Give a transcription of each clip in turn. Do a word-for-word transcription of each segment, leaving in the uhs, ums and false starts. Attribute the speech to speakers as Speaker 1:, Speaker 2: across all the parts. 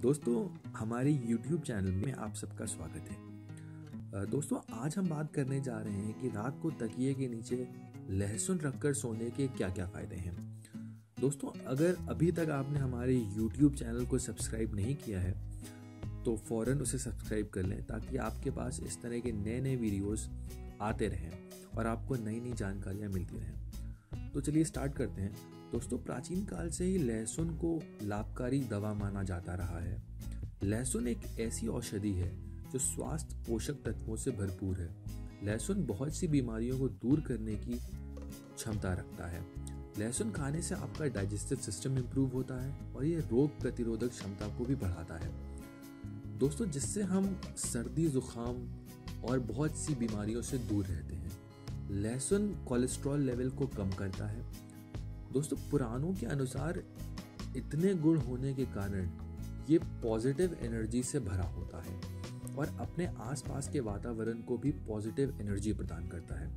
Speaker 1: दोस्तों, हमारे YouTube channel में आप सबका स्वागत है। दोस्तों, आज हम बात करने जा रहे हैं कि रात को तकिए के नीचे लहसुन रखकर सोने के क्या क्या फ़ायदे हैं। दोस्तों, अगर अभी तक आपने हमारे YouTube चैनल को सब्सक्राइब नहीं किया है तो फ़ौरन उसे सब्सक्राइब कर लें ताकि आपके पास इस तरह के नए नए वीडियोस आते रहें और आपको नई नई जानकारियाँ मिलती रहें। तो चलिए स्टार्ट करते हैं। दोस्तों, प्राचीन काल से ही लहसुन को लाभकारी दवा माना जाता रहा है। लहसुन एक ऐसी औषधि है जो स्वास्थ्य पोषक तत्वों से भरपूर है। लहसुन बहुत सी बीमारियों को दूर करने की क्षमता रखता है। लहसुन खाने से आपका डाइजेस्टिव सिस्टम इंप्रूव होता है और ये रोग प्रतिरोधक क्षमता को भी बढ़ाता है दोस्तों, जिससे हम सर्दी, जुकाम और बहुत सी बीमारियों से दूर रहते हैं। लहसुन कोलेस्ट्रॉल लेवल को कम करता है। दोस्तों, पुराणों के अनुसार इतने गुण होने के कारण ये पॉजिटिव एनर्जी से भरा होता है और अपने आसपास के वातावरण को भी पॉजिटिव एनर्जी प्रदान करता है।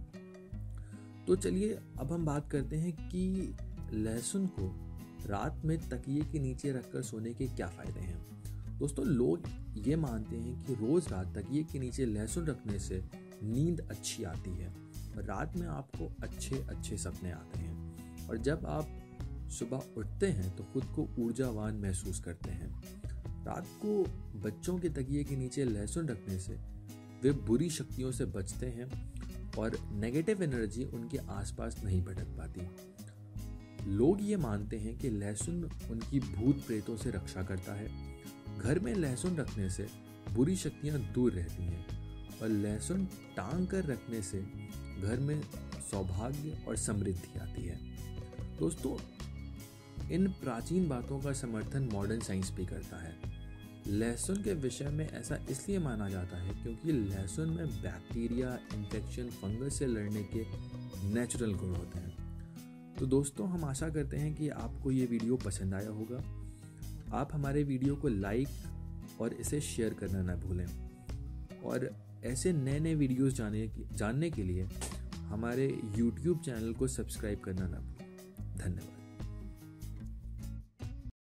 Speaker 1: तो चलिए अब हम बात करते हैं कि लहसुन को रात में तकिए के नीचे रखकर सोने के क्या फायदे हैं। दोस्तों, लोग ये मानते हैं कि रोज रात तकिए के नीचे लहसुन रखने से नींद अच्छी आती है और रात में आपको अच्छे अच्छे सपने आते हैं और जब आप सुबह उठते हैं तो खुद को ऊर्जावान महसूस करते हैं। रात को बच्चों के तकिए के नीचे लहसुन रखने से वे बुरी शक्तियों से बचते हैं और नेगेटिव एनर्जी उनके आसपास नहीं भटक पाती। लोग ये मानते हैं कि लहसुन उनकी भूत प्रेतों से रक्षा करता है। घर में लहसुन रखने से बुरी शक्तियां दूर रहती हैं और लहसुन टांग कर रखने से घर में सौभाग्य और समृद्धि आती है। दोस्तों, इन प्राचीन बातों का समर्थन मॉडर्न साइंस भी करता है। लहसुन के विषय में ऐसा इसलिए माना जाता है क्योंकि लहसुन में बैक्टीरिया, इन्फेक्शन, फंगस से लड़ने के नेचुरल गुण होते हैं। तो दोस्तों, हम आशा करते हैं कि आपको ये वीडियो पसंद आया होगा। आप हमारे वीडियो को लाइक और इसे शेयर करना ना भूलें और ऐसे नए नए वीडियोस जाने जानने के लिए हमारे YouTube चैनल को सब्सक्राइब करना ना भूलें। धन्यवाद।